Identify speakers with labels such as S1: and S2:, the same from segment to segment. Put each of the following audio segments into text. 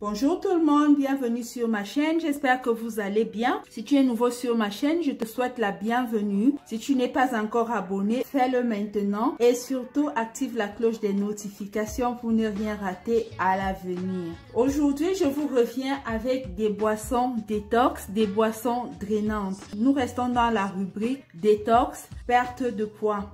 S1: Bonjour tout le monde, bienvenue sur ma chaîne, j'espère que vous allez bien. Si tu es nouveau sur ma chaîne, je te souhaite la bienvenue. Si tu n'es pas encore abonné, fais-le maintenant et surtout active la cloche des notifications pour ne rien rater à l'avenir. Aujourd'hui, je vous reviens avec des boissons détox, des boissons drainantes. Nous restons dans la rubrique détox, perte de poids.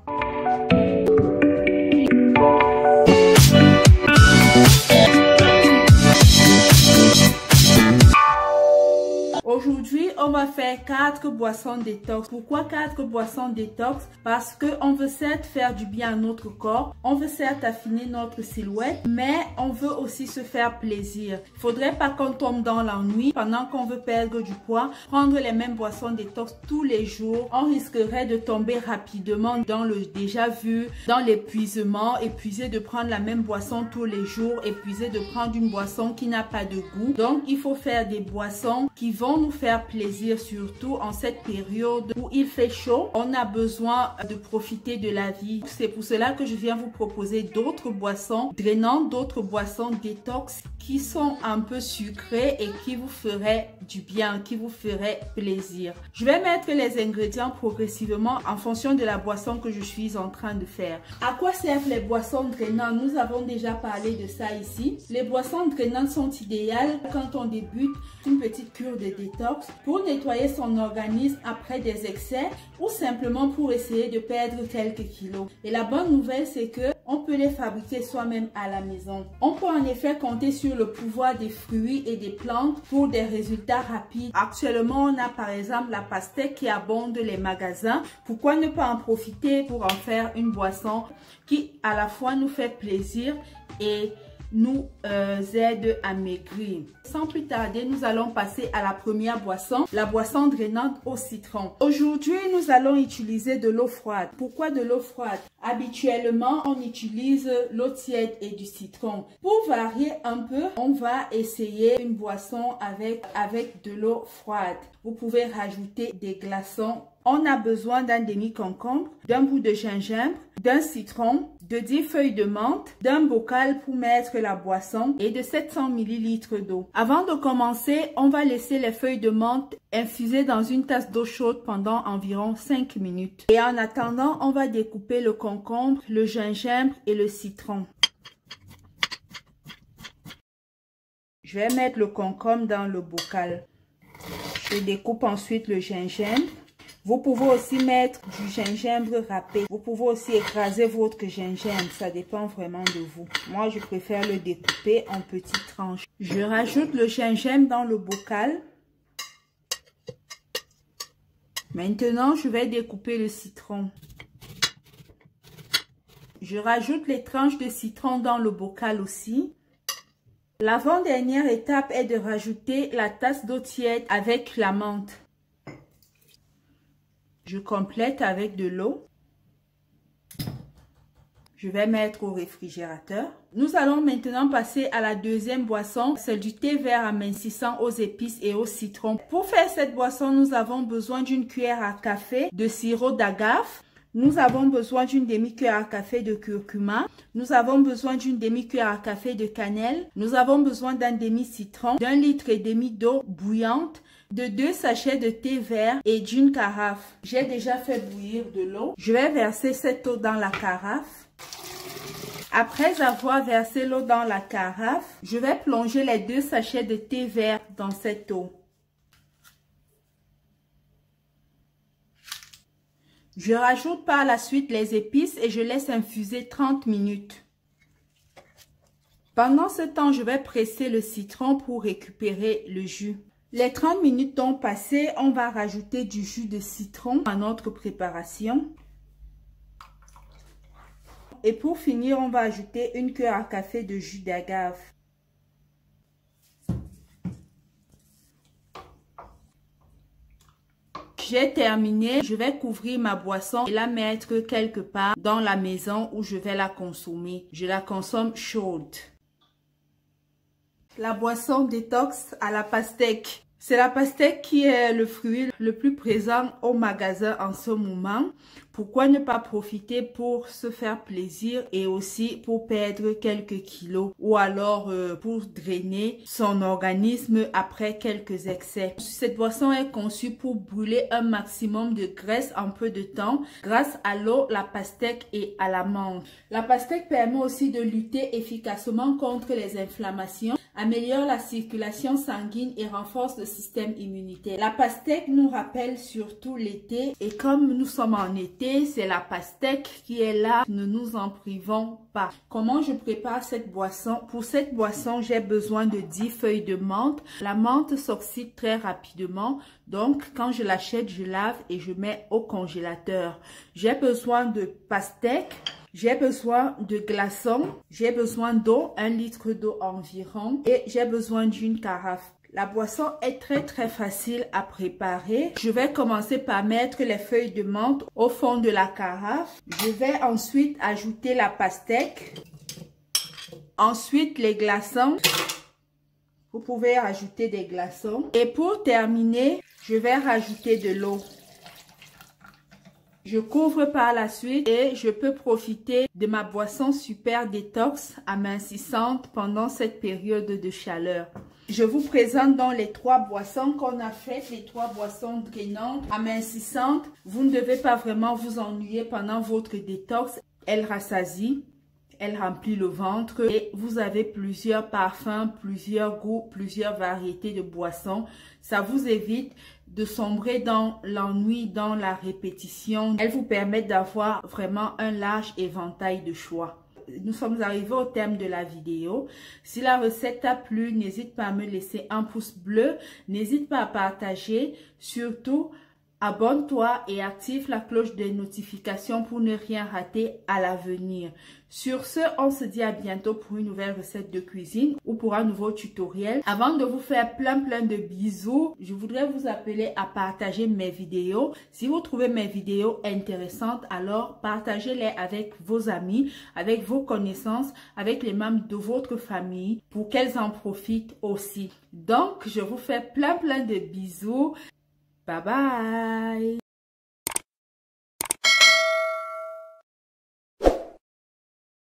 S1: Aujourd'hui, on va faire 4 boissons détox. Pourquoi 4 boissons détox? Parce que on veut certes faire du bien à notre corps, on veut certes affiner notre silhouette, mais on veut aussi se faire plaisir. Il faudrait pas qu'on tombe dans l'ennui pendant qu'on veut perdre du poids. Prendre les mêmes boissons détox tous les jours, on risquerait de tomber rapidement dans le déjà vu, dans l'épuisement, épuisé de prendre la même boisson tous les jours, épuisé de prendre une boisson qui n'a pas de goût. Donc, il faut faire des boissons qui vont nous faire plaisir, surtout en cette période où il fait chaud. On a besoin de profiter de la vie. C'est pour cela que je viens vous proposer d'autres boissons drainantes, d'autres boissons détox qui sont un peu sucrées et qui vous feraient du bien, qui vous feraient plaisir. Je vais mettre les ingrédients progressivement en fonction de la boisson que je suis en train de faire. À quoi servent les boissons drainantes? Nous avons déjà parlé de ça ici. Les boissons drainantes sont idéales quand on débute une petite cure de détox pour nettoyer son organisme après des excès ou simplement pour essayer de perdre quelques kilos. Et la bonne nouvelle, c'est que on peut les fabriquer soi-même à la maison. On peut en effet compter sur le pouvoir des fruits et des plantes pour des résultats rapides. Actuellement, on a par exemple la pastèque qui abonde les magasins. Pourquoi ne pas en profiter pour en faire une boisson qui à la fois nous fait plaisir et nous aide à maigrir. Sans plus tarder, nous allons passer à la première boisson, la boisson drainante au citron. Aujourd'hui, nous allons utiliser de l'eau froide. Pourquoi de l'eau froide? Habituellement, on utilise l'eau tiède et du citron. Pour varier un peu, on va essayer une boisson avec de l'eau froide. Vous pouvez rajouter des glaçons. On a besoin d'un demi-concombre, d'un bout de gingembre, d'un citron, de 10 feuilles de menthe, d'un bocal pour mettre la boisson et de 700 ml d'eau. Avant de commencer, on va laisser les feuilles de menthe infuser dans une tasse d'eau chaude pendant environ 5 minutes. Et en attendant, on va découper le concombre, le gingembre et le citron. Je vais mettre le concombre dans le bocal. Je découpe ensuite le gingembre. Vous pouvez aussi mettre du gingembre râpé. Vous pouvez aussi écraser votre gingembre. Ça dépend vraiment de vous. Moi, je préfère le découper en petites tranches. Je rajoute le gingembre dans le bocal. Maintenant, je vais découper le citron. Je rajoute les tranches de citron dans le bocal aussi. L'avant-dernière étape est de rajouter la tasse d'eau tiède avec la menthe. Je complète avec de l'eau. Je vais mettre au réfrigérateur. Nous allons maintenant passer à la deuxième boisson. C'est du thé vert amincissant aux épices et au citron. Pour faire cette boisson, nous avons besoin d'une cuillère à café de sirop d'agave. Nous avons besoin d'une demi-cuillère à café de curcuma. Nous avons besoin d'une demi-cuillère à café de cannelle. Nous avons besoin d'un demi-citron, d'un litre et demi d'eau bouillante, de 2 sachets de thé vert et d'une carafe. J'ai déjà fait bouillir de l'eau. Je vais verser cette eau dans la carafe. Après avoir versé l'eau dans la carafe, je vais plonger les 2 sachets de thé vert dans cette eau. Je rajoute par la suite les épices et je laisse infuser 30 minutes. Pendant ce temps, je vais presser le citron pour récupérer le jus. Les 30 minutes ont passé, on va rajouter du jus de citron à notre préparation. Et pour finir, on va ajouter une cuillère à café de jus d'agave. J'ai terminé, je vais couvrir ma boisson et la mettre quelque part dans la maison où je vais la consommer. Je la consomme chaude. La boisson détox à la pastèque. C'est la pastèque qui est le fruit le plus présent au magasin en ce moment. Pourquoi ne pas profiter pour se faire plaisir et aussi pour perdre quelques kilos ou alors pour drainer son organisme après quelques excès. Cette boisson est conçue pour brûler un maximum de graisse en peu de temps grâce à l'eau, la pastèque et à la menthe. La pastèque permet aussi de lutter efficacement contre les inflammations, améliore la circulation sanguine et renforce le système immunitaire. La pastèque nous rappelle surtout l'été et comme nous sommes en été, c'est la pastèque qui est là. Ne nous en privons pas. Comment je prépare cette boisson? Pour cette boisson, j'ai besoin de 10 feuilles de menthe. La menthe s'oxyde très rapidement. Donc, quand je l'achète, je lave et je mets au congélateur. J'ai besoin de pastèque. J'ai besoin de glaçons, j'ai besoin d'eau, 1 litre d'eau environ et j'ai besoin d'une carafe. La boisson est très facile à préparer. Je vais commencer par mettre les feuilles de menthe au fond de la carafe. Je vais ensuite ajouter la pastèque. Ensuite les glaçons. Vous pouvez rajouter des glaçons. Et pour terminer, je vais rajouter de l'eau. Je couvre par la suite et je peux profiter de ma boisson super détox amincissante pendant cette période de chaleur. Je vous présente donc les 3 boissons qu'on a faites, les 3 boissons drainantes, amincissantes. Vous ne devez pas vraiment vous ennuyer pendant votre détox. Elle rassasie, elle remplit le ventre et vous avez plusieurs parfums, plusieurs goûts, plusieurs variétés de boissons. Ça vous évite de sombrer dans l'ennui, dans la répétition. Elle vous permet d'avoir vraiment un large éventail de choix. Nous sommes arrivés au terme de la vidéo. Si la recette t'a plu, n'hésite pas à me laisser un pouce bleu. N'hésite pas à partager. Surtout, abonne-toi et active la cloche des notifications pour ne rien rater à l'avenir. Sur ce, on se dit à bientôt pour une nouvelle recette de cuisine ou pour un nouveau tutoriel. Avant de vous faire plein de bisous, je voudrais vous appeler à partager mes vidéos. Si vous trouvez mes vidéos intéressantes, alors partagez-les avec vos amis, avec vos connaissances, avec les membres de votre famille pour qu'elles en profitent aussi. Donc, je vous fais plein de bisous. Bye bye!